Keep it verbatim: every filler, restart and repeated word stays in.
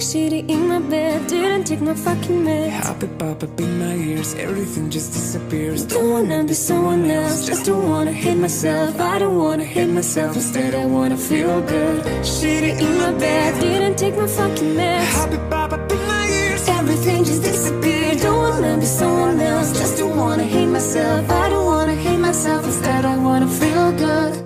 Shitty in my bed, didn't take my fucking meds. Hop it, pop up in my ears, everything just disappears. Don't wanna be someone else, just don't wanna hate myself. I don't wanna hate myself, instead I wanna feel good. Shitty in my bed, didn't take my fucking meds. Hop it, pop up in my ears, everything just disappeared. Don't wanna be someone else, just don't wanna hate myself. I don't wanna hate myself, instead I wanna feel good.